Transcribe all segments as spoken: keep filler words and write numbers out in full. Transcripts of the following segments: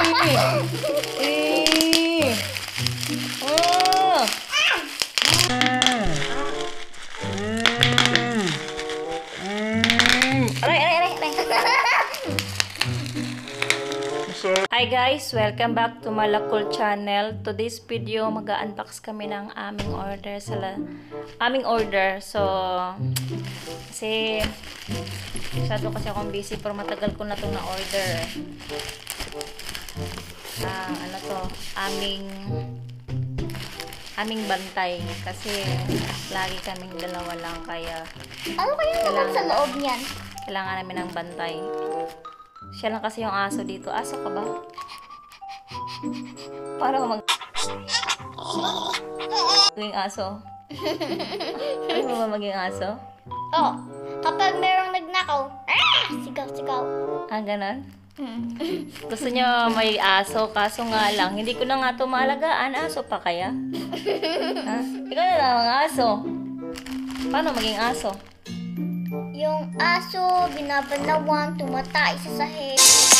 Eh. Oh. Aray, aray, aray, aray. Hi guys, welcome back to Malakul channel. Today's video, mag-unbox kami ng aming order sa la aming order. So, kasi masyado kasi akong busy pero matagal ko na itong na-order. Ah, ano to, aming aming bantay kasi lagi kaming dalawa lang kaya Ano kaya naman sa loob niyan? kailangan namin ng bantay. Siya lang kasi yung aso dito. Aso ka ba? Para mag... maging aso. Ano mo ba maging aso? Oh, kapag merong nagnakaw, ah! Sigaw, sigaw. Ah, ganon? Gusto niyo may aso, kaso nga lang, hindi ko na nga ito maalagaan. Aso pa kaya? Ha? Ikaw na lang ang aso. Paano maging aso? Yung aso, binabanawan, tumatay sa sahig.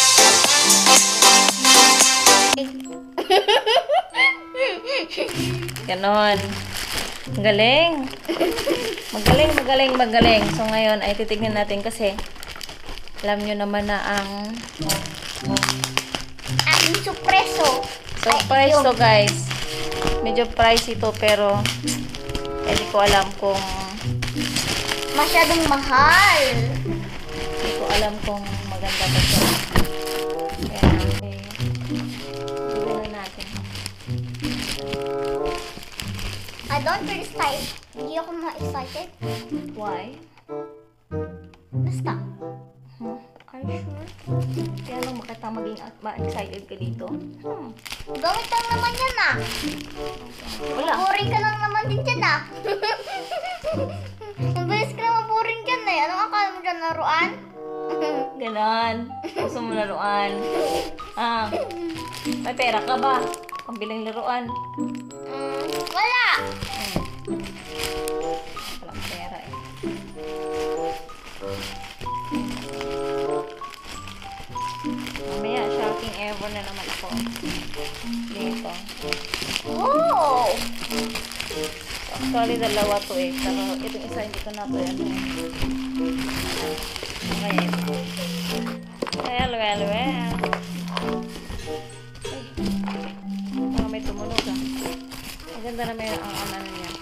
Ganon. Galing. Magaling, magaling, magaling. So ngayon ay titignan natin kasi alam nyo naman na ang Aking supreso. so price to guys. Medyo pricey to pero hindi ko alam kung Masyadong mahal. hindi ko alam kung maganda ba siya. Kaya okay. Tignan na natin. I don't feel excited. Hindi ako ma-excited. Why? Basta. Hmm. Are you sure? Kaya lang makita maging ma-excited ka dito. Hmm. Gamit lang naman yan ah. Wala. Boring ka lang naman din dyan ah. Ang bilis ka naman boring dyan eh. Anong akala mo dyan, laruan? Ganon. Gusto mo laruan. Ah. May pera ka ba? Pambiling laruan. Mm, wala. Hmm. Walang pera eh. Mamaya, shouting ever na naman ako. Dito. Wow. Actually, dalawa to eh. Pero itong isa, hindi ko na to yan. Okay. Well, well, well. Ay. Parang may tumunog ah. Maganda naman yung ang ano niya.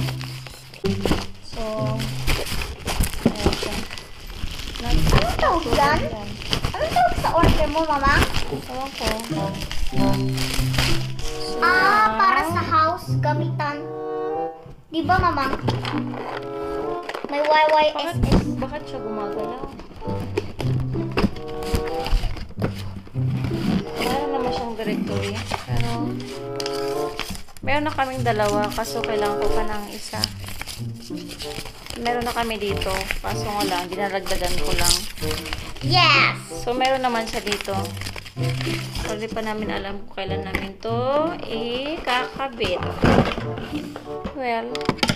So, ayan siya. Anong tawag yan? Anong tawag sa order mo, mama? Ewan ko. Ah, para sa house, gamitan. Di ba, mama? May Y Y S Bakit, S. bakit siya gumagalaw? Meron naman siyang directory. Pero, meron na kaming dalawa. Kaso, kailangan ko pa ng isa. Meron na kami dito. Kaso nga lang, dinaragdagan ko lang. Yes! So, meron naman siya dito. So, di pa namin alam kung kailan namin to ikakabit. Well,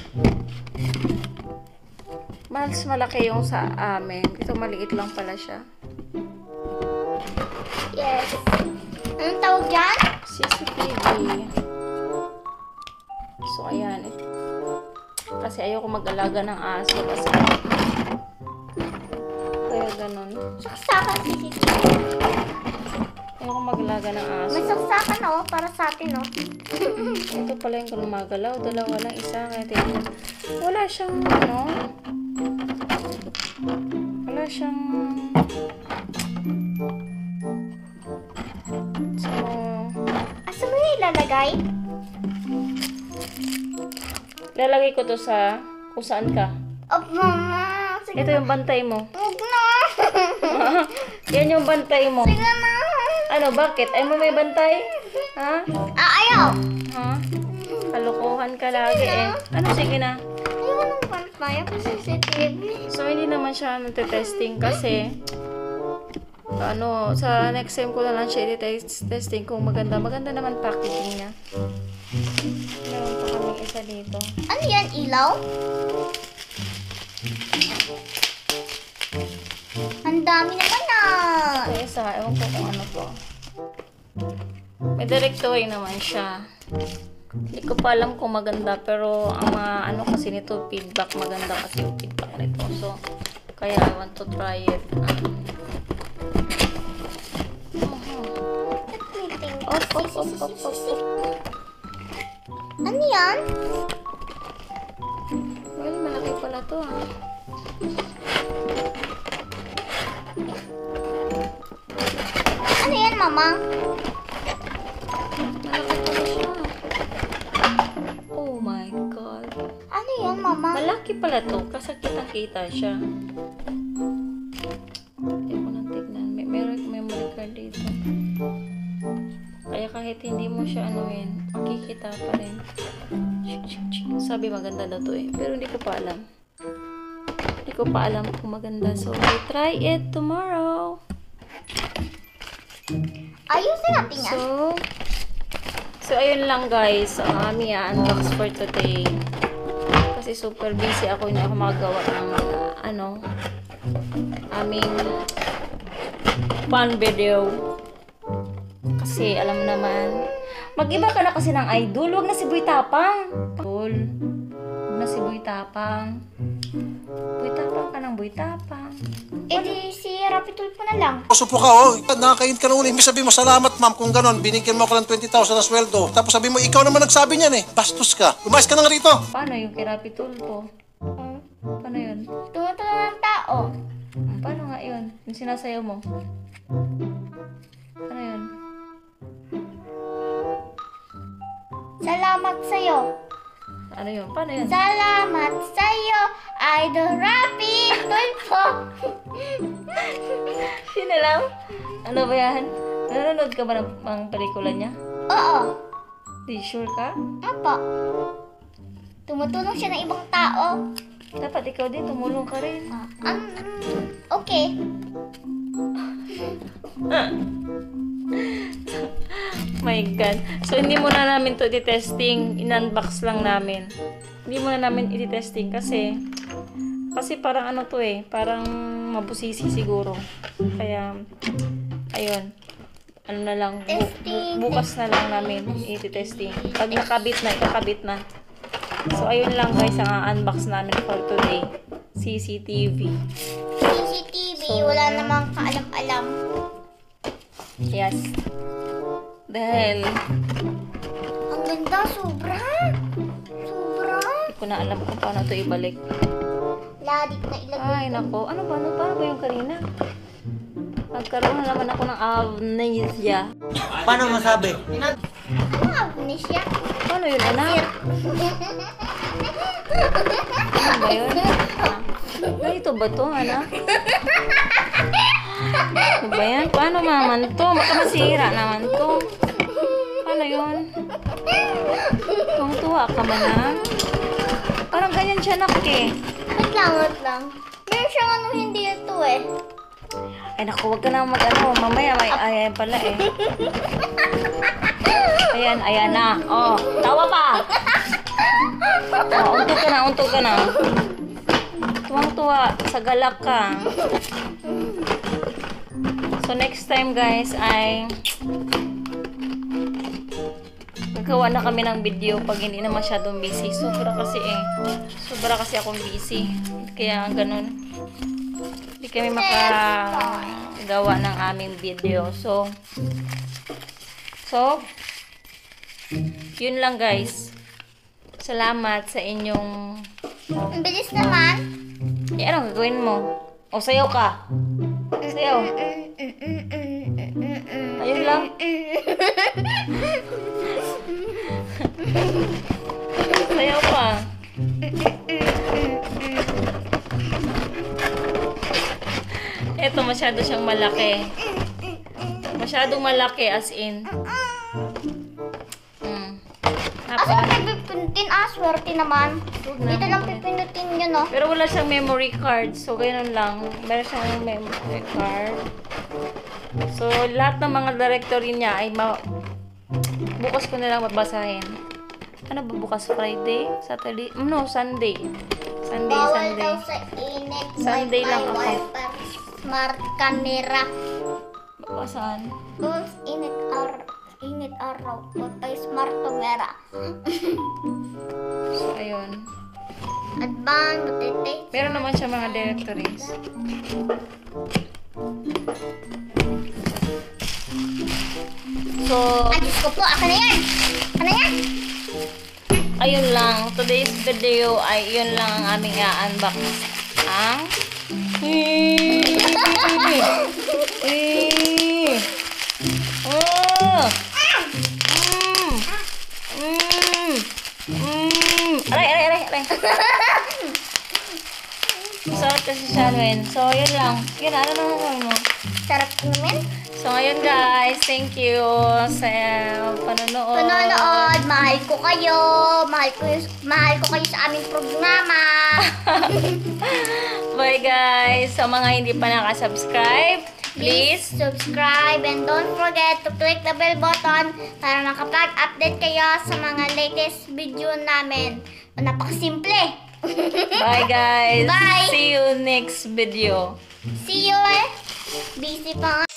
mas malaki yung sa amin. Ito maliit lang pala siya. Yes. Anong tawag dyan? C C T V. So, ayan. Kasi ayoko mag-alaga ng aso. Kasi kaya ganun. Saksakan C C T V. Ayoko mag-alaga ng aso. May saksakan oh, para sa atin oh. Ito pala yung gumagalaw. Dalawa lang, isa. Kaya tingnan. Wala siyang, ano? Wala siyang... So... Asa mo yung ilalagay? Lalagay ko to sa... Kung saan ka. Oh, mama. Sige Ito yung bantay mo. Huwag na. Yan yung bantay mo. Sige na. Ano, bakit? Ay mo may bantay? Ha? Ah, ayaw. Ha? Kalokohan ka lagi eh. Ano, sige na. Ayaw ng pantay pa C C T V. So, hindi naman siya nagte-testing kasi ano, sa next time ko na lang siya i-testing kung maganda. Maganda naman packaging niya. Meron pa kaming isa dito. Ano yan, ilaw? Ang dami naman ah. Ito isa, ewan ko kung ano to. May directory naman siya. Hindi ko pa alam kung maganda, pero ang mga ano kasi nito, feedback, maganda kasi yung feedback nito. So, kaya I want to try it. Um, Op, op, op, op, op, op. Ano yan? Well, malaki pala to ah. Ano yan, Mama? Malaki pala siya. Oh my God. Ano yan, Mama? Malaki pala to. Kasakitang-kita siya. Hindi ko nang tignan. May meron memory card dito. Kaya kahit hindi mo siya anuin, makikita pa rin. Sabi maganda na to eh. Pero hindi ko pa alam. Hindi ko pa alam kung maganda. So, we try it tomorrow. Ayusin natin yan. So, so ayun lang guys. So, ang aming unbox for today. Kasi super busy ako. Hindi ako makagawa ng uh, ano, aming fun video. Kasi alam naman, mag-iba ka na kasi ng idol. Huwag na si Boy Tapang. Idol. Huwag na si Boy Tapang. Boy Tapang ka ng Boy Tapang. Eh di si Rapitul po na lang. Supo ka, oh. Nakakain ka na uli. Ibig sabihin mo, salamat ma'am kung ganon. Binigyan mo ako ng twenty thousand na sweldo. Tapos sabi mo, ikaw naman nagsabi niyan eh. Bastos ka. Lumayas ka na nga rito. Paano yung kay Rapi Tulpo? Hmm. Paano yun? Tumutulong ng tao. Hmm, Paano nga yun? Yung sinasayaw mo? Ano yun? Salamat sa'yo. Ano yun? Paano yun? Salamat sa'yo, Idol Rapitul po. Sino lang? Ano ba yan? Nanonood ka ba ng, ng pelikula niya? Oo. Di sure ka? Apa? Tumutulong siya ng ibang tao. Dapat ikaw din, tumulong ka rin. Um, okay. My God. So, hindi muna namin to i-testing. In-unbox lang namin. Hindi muna namin i-testing kasi kasi parang ano to eh. Parang mabusisi siguro. Kaya, ayun. Ano na lang. Bu- bu- bukas na lang namin i-testing. Pag nakabit na, ikakabit na. So, ayun lang guys ang unbox namin for today. C C T V. C C T V, wala namang kaalam-alam. Yes. Dahil, Ang ganda, sobra. Sobra. hindi ko na alam kung paano to ibalik. Ladik na ilagay. Ay, nako. Ano ba? Ano paano ba yung kanina? Nagkaroon na naman ako ng amnesia. Paano masabi? Ano amnesia? Paano yun, anak? Ano ba yun? Ah, ito ba to, anak? Ano ba yan? Paano naman to? Baka masira naman to. Paano yun? Tuwang-tuwa ka man, ha? Parang ganyan siya, nak, eh. Wait lang, wait lang. Meron siyang ano hindi ito eh. Ay, naku, wag ka na mag-ano. Mamaya, may ayan pala, eh. Ayan, ayan na. Oh, tawa pa. Oh, untog ka na, untog ka na. Tuwang-tuwa, sa galak ka. So, next time, guys, ay nagkawa na kami ng video pag hindi na masyadong busy. Sobra kasi eh. Sobra kasi akong busy. Kaya ganun. Hindi kami makagawa ng aming video. So, so, yun lang guys. Salamat sa inyong... Ang bilis naman. Eh, anong gagawin mo? O, sayaw ka. Sayaw. Ayun lang. Sayaw ka. Eto, masyado siyang malaki. Masyadong malaki as in. Hmm. Asa Napaka- ka pipindutin? Ah, swerte naman. Huwag na. Dito lang pipindutin yun, no? Pero wala siyang memory card. So, ganun lang. Meron siyang memory card. So, lahat ng mga directory niya ay ma... bukas ko na lang babasahin. Ano ba bukas? Friday? Saturday? No, Sunday. Sunday, Bawal Sunday. daw sa init. Sunday lang ako. Wiper, smart camera. Babasahan. Kung init or init araw. Patay smart camera. So, ayun. Advance, matitake. Meron naman siya mga directories. So, Ay, Diyos ko po. Ako na yan. Ako na yan. ayun lang. Today's video ay yun lang ang aming i-unbox. Ang... Oh! Mm! Mm! Mm! Aray, aray, aray, aray. Masarap kasi siya, Luen. So, yun lang. Yun, ano naman gawin mo? Sarap naman. So, ngayon guys, thank you sa panonood. Panonood. Mahal ko kayo. Mahal ko, mahal ko kayo sa aming programa. Bye guys! Sa mga hindi pa nakasubscribe, Please please subscribe and don't forget to click the bell button para makapag-update kayo sa mga latest video namin. Napakasimple. bye guys! Bye! See you next video. See you. Busy pa nga.